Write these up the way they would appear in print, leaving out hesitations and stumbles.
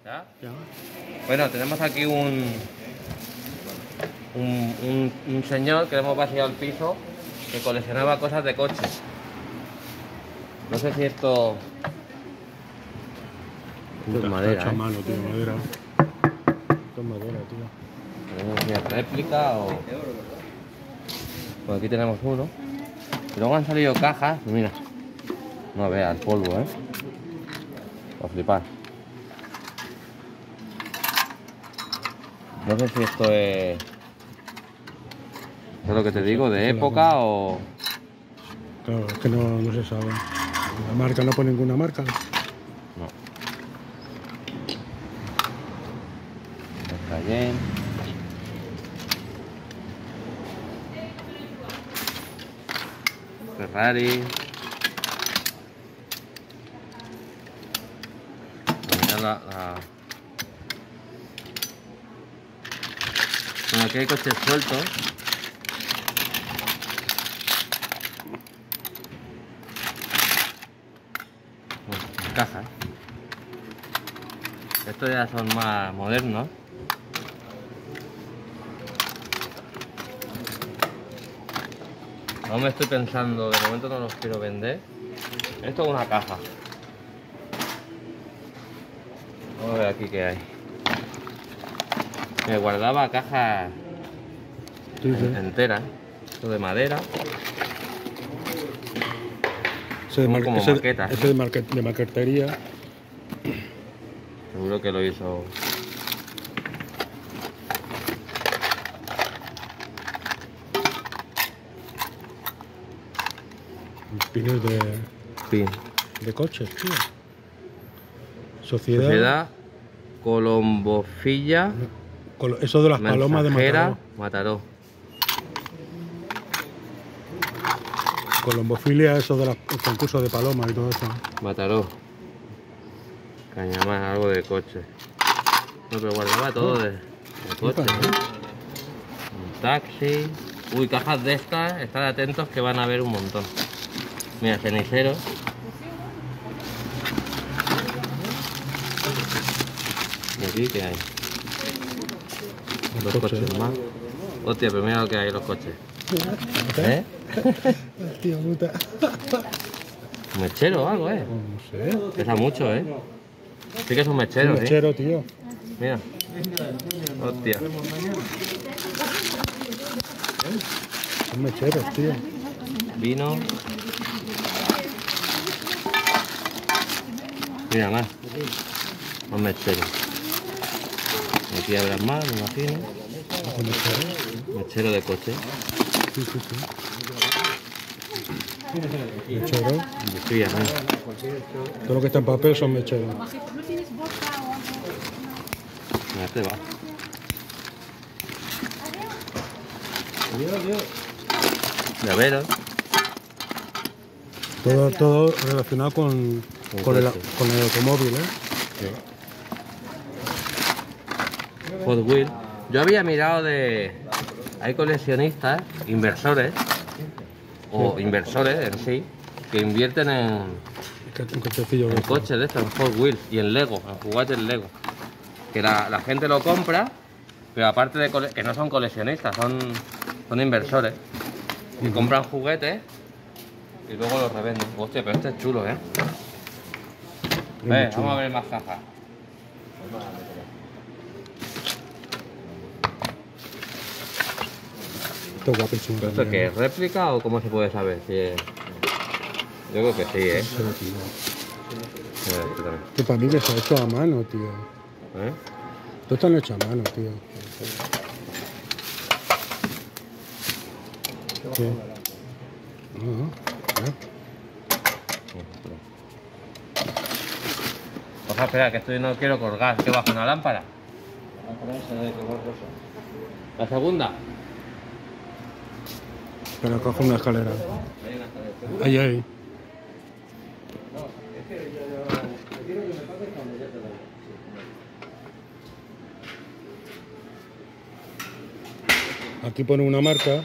¿Ya? Ya. Bueno, tenemos aquí un señor que le hemos vaciado el piso que coleccionaba cosas de coches. No sé si esto es madera, Está hecho a mano, tío, madera. Esto es madera, tío. No sé si es réplica o... Pues aquí tenemos uno. Y luego han salido cajas, mira. No veas el polvo, a flipar. No sé si esto es lo que te digo, de época o... Claro, es que no se sabe. La marca no pone ninguna marca. No. Cayenne. Ferrari. Mira Bueno, aquí hay coches sueltos. Cajas. Estos ya son más modernos. Aún me estoy pensando, de momento no los quiero vender. Esto es una caja. Vamos a ver aquí qué hay. Me guardaba cajas enteras. Esto de madera. Ese de, como maquetas. Ese de maquetería. Seguro que lo hizo. Pines de coches, tío. Sociedad Colombofilla. Eso de las palomas de Mataró. Mataró. Colombofilia, eso de los concursos de palomas y todo eso. Mataró. Cañamás, algo de coche. No, pero guardaba todo de coche. Un taxi. Uy, cajas de estas, estad atentos que van a ver un montón. Mira, ceniceros. Y aquí, ¿qué hay? Dos coches más. Hostia, pero mira lo que hay en los coches. ¿Eh? Tío, puta. ¿Un mechero o algo, No sé. Pesa mucho, Sí que es un mechero, Un mechero, tío. Mira. Hostia. Son mecheros, tío. Vino. Mira más. Un mechero. Aquí habrá más, me imagino. ¿Un mechero? Mechero de coche. Sí, sí, sí. Mechero. Bujía, Todo lo que está en papel son mecheros. Mira, este va. Llaveros. Todo relacionado con el automóvil, Sí. Hot Wheels. Yo había mirado hay coleccionistas, inversores, o inversores en sí, que invierten en coches de estos, en Hot Wheels y en Lego, en juguetes Lego. Que la gente lo compra, pero aparte de que no son coleccionistas, son inversores. Y compran juguetes y luego los revenden. Hostia, pero este es chulo, Vamos a ver más cajas. Esto es guapísimo. ¿Esto qué es? ¿Réplica o cómo se puede saber? Si es... Yo creo que sí, Que para mí que se ha hecho a mano, tío. Esto está hecho a mano, tío. ¿Qué? Ojalá, espera, que esto no quiero colgar. ¿Qué bajo una lámpara? ¿La segunda? Pero cojo una escalera. Ahí. Aquí pone una marca.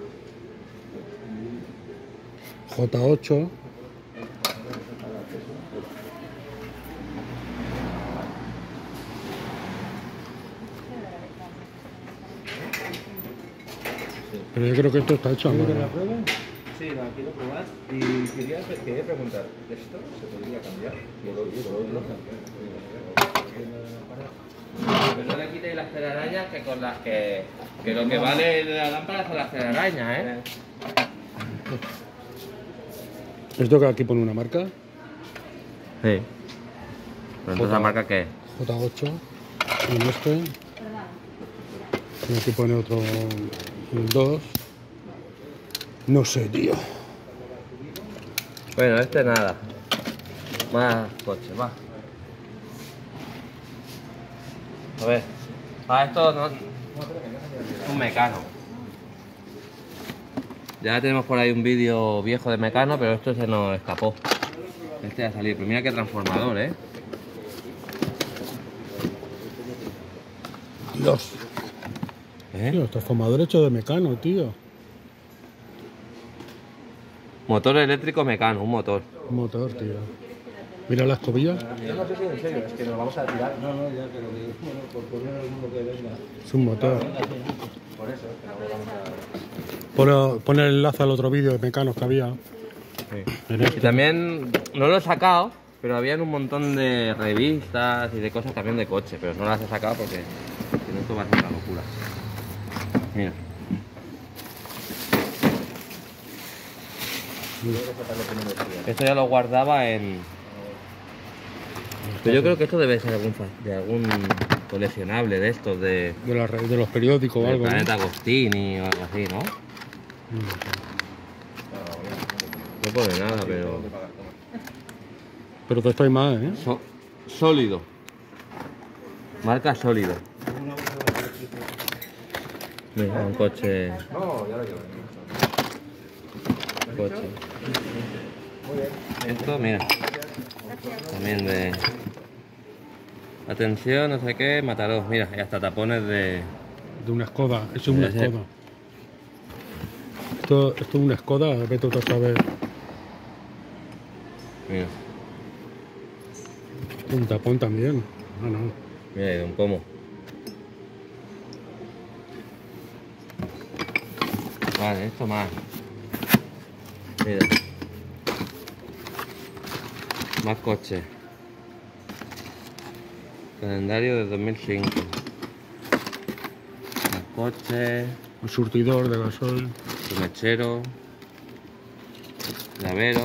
J8. Pero yo creo que esto está hecho a mano. Sí, la quiero probar y quería preguntar, ¿esto se podría cambiar? Pero no le quitéis las telarañas que con las que lo que vale la lámpara son las telarañas, ¿eh? ¿Esto que aquí pone una marca? Sí. ¿Pero entonces la marca qué es? J8. En este. Y aquí pone otro. Un 2. No sé, tío. Bueno, este nada. Más coche, más. A ver. Esto no. Es un Mecano. Ya tenemos por ahí un vídeo viejo de Mecano, pero esto se nos escapó. Este va a salir. Pero mira qué transformador, ¿eh? Dios. Tío, transformador hecho de Mecano, tío. Motor eléctrico Mecano, un motor. Un motor, tío. Mira la escobilla. Yo no sé si en serio, es que nos vamos a tirar. No, ya, pero que bueno, por poner alguno que venga. Es un motor. Por eso, es que nos vamos a... Pon el enlace al otro vídeo de Mecano que había. Sí. En Y este. también, no lo he sacado, pero habían un montón de revistas y de cosas también de coche, pero no las he sacado porque si no esto va a ser una locura. Mira. Esto ya lo guardaba en... Pero yo creo que esto debe ser de algún coleccionable de estos, de De los periódicos o algo. Planeta Agostini o algo así, ¿no? No pone nada, pero... Pero que esto hay más, ¿eh? Sólido. Marca Sólido. Mira, un coche... No, ya lo llevo. Coche. Esto, mira. También de... Atención, no sé qué, Mataró. Mira, y hasta tapones de... De una Skoda. Eso es una Debe ser. Skoda. Esto es una Skoda, vete tú a saber. Mira, Un tapón también. Ah, no. mira, y de un pomo. Vale, esto más. Mira. Más coches. Calendario de 2005. Más coches. Un surtidor de gasoil. Su mechero. Llavero.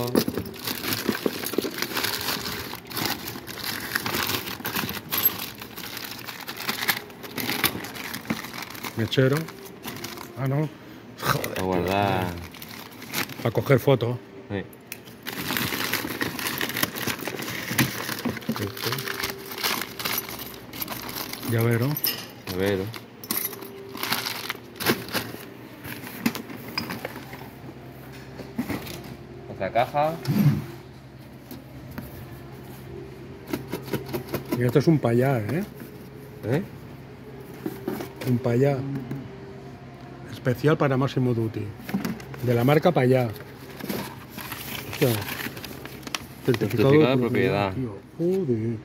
Mechero. Ah, no. Joder. Para guardar. Para coger fotos. Sí. Llavero. Llavero. Otra caja. Y esto es un payá, ¿eh? ¿Eh? Un payá. Especial para Máximo Duty. De la marca Payá. Hostia. Certificado de propiedad. Tío. Joder.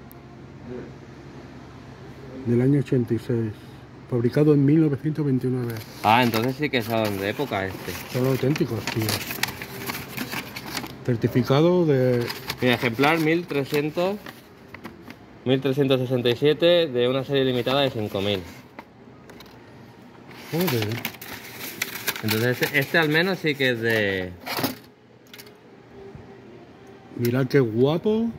Del año 86. Fabricado en 1929. Ah, entonces sí que son de época este. Son auténticos, tío. Certificado de... Mira, ejemplar 1367 de una serie limitada de 5000. Joder. Entonces este al menos sí que es de... Mirad qué guapo.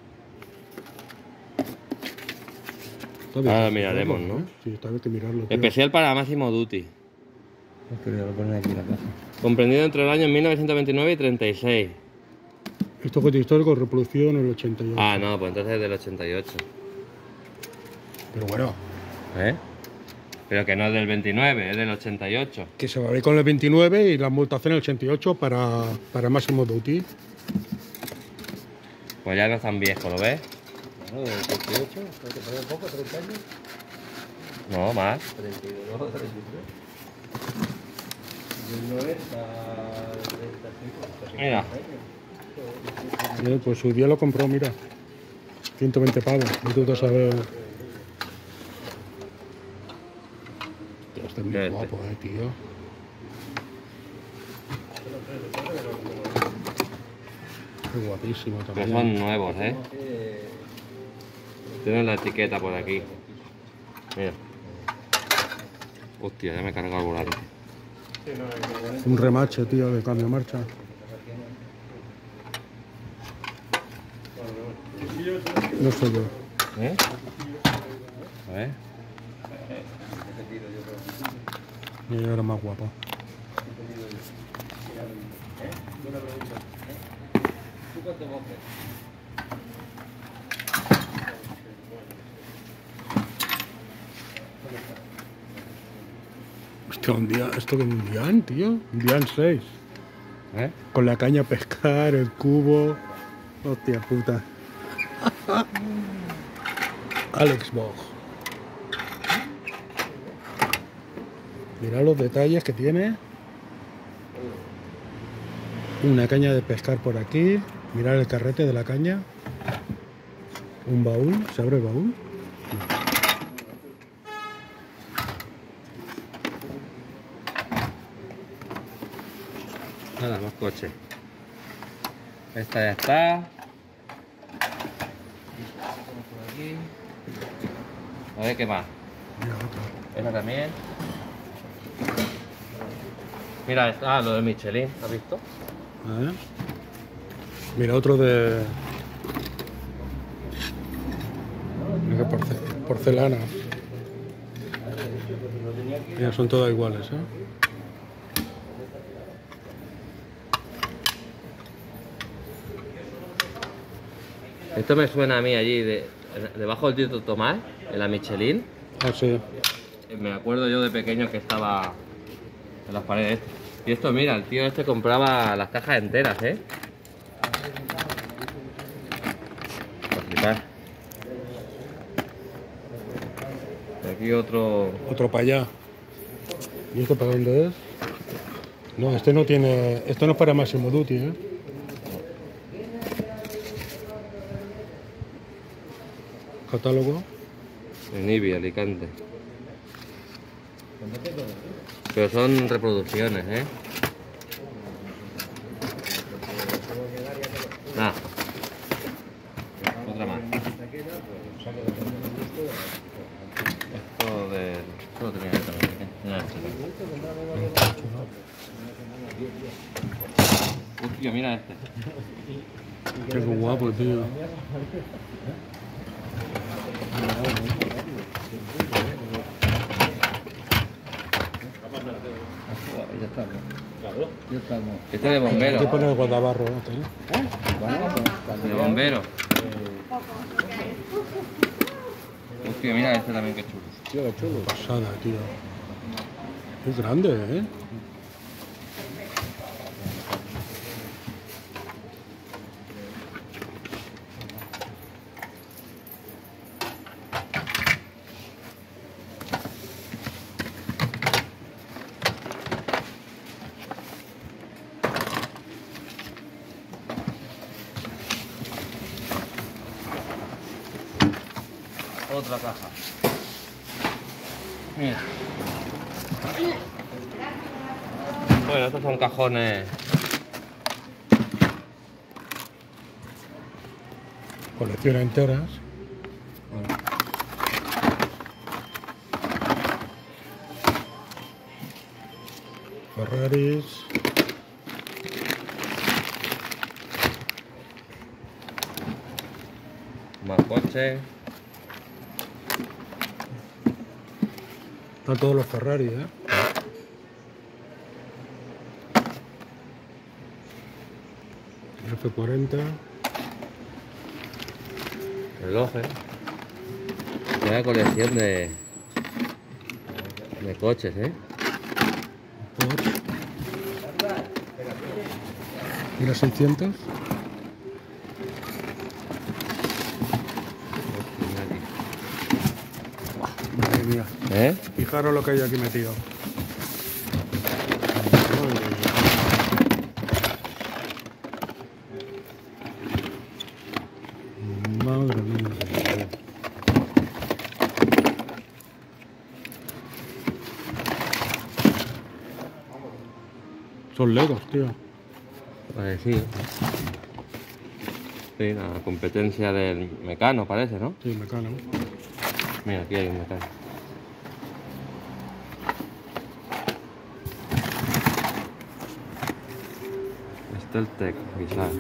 Está bien, Ahora miraremos, mirarlo, ¿no? ¿eh? Sí, está bien que mirarlo, tío. Especial para Máximo Duty. Lo ponen aquí en la casa. Comprendido entre los años 1929 y 36. Esto coche histórico, reproducido en el 88. Ah, no, pues entonces es del 88. Pero bueno, ¿Eh? Pero que no es del 29, es del 88. que se fabricó en el 29 y la multación en el 88 para Máximo Duty. Pues ya no es tan viejo, ¿lo ves? Bueno, del 88, hay que poner un poco, 30 años. No, más. 32, 33. Del 90, 35. Mira. Pues su día lo compró, mira. 120 pavos. Y tú te sabes. Tío, este es muy Este. guapo, tío. Qué guapísimo Pero también. son nuevos, ¿eh? Tienen la etiqueta por aquí. Mira. Hostia, ya me he cargado el volante. Un remache, tío, de cambio de marcha. No sé yo. ¿Eh? A ver. Yo era más guapo. Hostia, un día, esto que un Dian, tío. Un Dian 6. ¿Eh? Con la caña a pescar, el cubo. Hostia puta. Alex Bog. Mirad los detalles que tiene. Una caña de pescar por aquí. Mirad el carrete de la caña. Un baúl. ¿Se abre el baúl? Nada, más coches. Esta ya está. A ver qué más. Mira otra. Esta también. Mira, ah, lo de Michelin, ¿has visto? ¿Eh? Mira otro de... Mira qué porcelana. Mira, son todas iguales, ¿eh? Esto me suena a mí allí, debajo del Tito Tomás, en la Michelin. Ah, sí. Me acuerdo yo de pequeño que estaba en las paredes. Y esto, mira, el tío este compraba las cajas enteras, ¿eh? Para flipar. Y aquí otro... Otro para allá. ¿Y este para dónde es? No, este no tiene... Esto no es para Massimo Dutti, ¿eh? Catálogo. En Ibi, Alicante. Pero son reproducciones, ¿eh? Ah. Otra más. Esto de... Esto lo tenía yo también, ¿eh? Mira esto. Hostia, mira este. Qué guapo, tío. Ya estamos. Claro, ya estamos. Este de Hay que bombero. poner el guardabarro, ¿no? De bombero. Hostia, mira este también que chulo. Tío, qué chulo. Pasada, tío. Es grande, ¿eh? Otra caja. Mira. Bueno, estos son cajones. Colección enteras. Ferraris. Más coches. Están todos los Ferrari, ¿eh? F40. Relojes. Una colección de coches, ¿eh? Porsche. ¿Y los 600? Madre mía. ¿Eh? Fijaros lo que hay aquí metido. Madre mía. Son Legos, tío. Parecido. Sí, la competencia del Mecano parece, ¿no? Sí, Mecano. Mira, aquí hay un Mecano. Esteltec, quizás.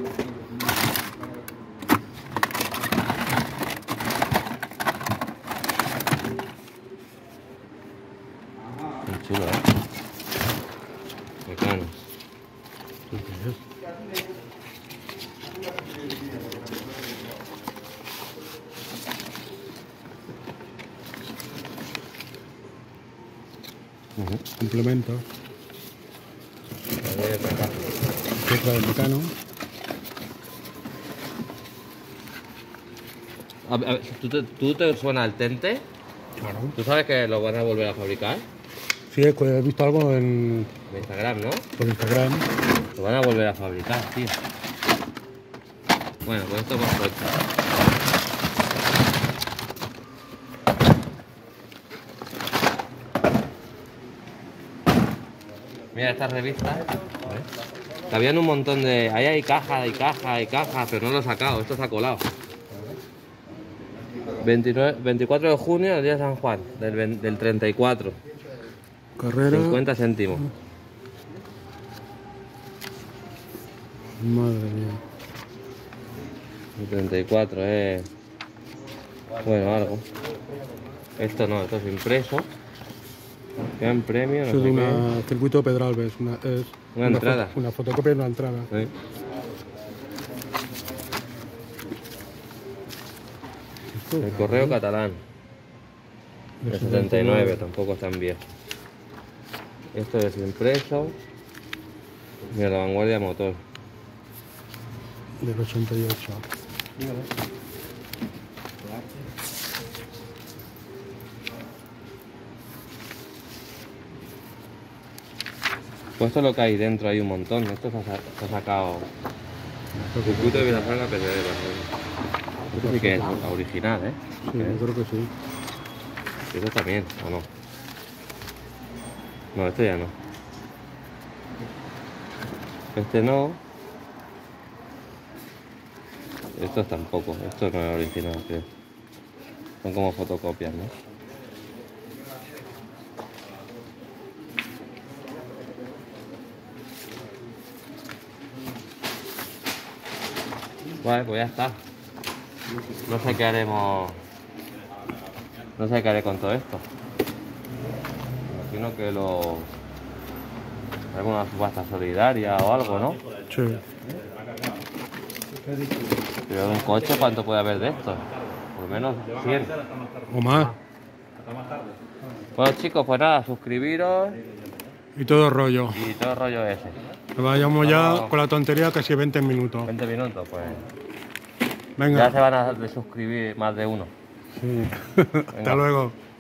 Muy chulo, ¿eh? Mecano. Complemento. A ver, acá. Otra de Mecano. A ver, ¿tú te suena el Tente? Claro. ¿Tú sabes que lo van a volver a fabricar? Sí, he visto algo en, En Instagram, ¿no? por Instagram. Lo van a volver a fabricar, tío. Bueno, pues esto es más fuerte. Mira estas revistas. Que habían un montón de... Ahí hay cajas y cajas y cajas, pero no lo he sacado. Esto se ha colado. 24 de junio, el día de San Juan, del 34. Carrera. 50 céntimos. Madre mía. El 34 es... Bueno, algo. Esto no, esto es impreso. Quedan premios, Eso no es sé de qué. una circuito Pedralbes. Una entrada. Una fotocopia de una entrada. Sí. El correo catalán. De El 79, tampoco es tan viejo. Esto es impreso. Mira, la Vanguardia Motor. Del 88. Pues esto es lo que hay dentro, hay un montón. Esto se ha sacado. Circuito de Vilafranca, pero de Barcelona. Esto sí que es original, ¿eh? Sí, yo creo que sí. Y esto también, ¿o no? No, este ya no. Este no. Estos tampoco. Esto no es original, creo. Son como fotocopias, ¿no? Vale, pues ya está. No sé qué haremos. No sé qué haré con todo esto. Imagino que lo... alguna subasta solidaria o algo, ¿no? Sí. Pero de un coche, ¿cuánto puede haber de esto? Por lo menos 100. O más. Bueno, chicos, pues nada, suscribiros Y todo rollo. y todo el rollo ese. Vayamos ya Vamos. con la tontería casi 20 minutos. 20 minutos, pues. Venga. Ya se van a desuscribir más de uno. Sí. Hasta Venga. luego.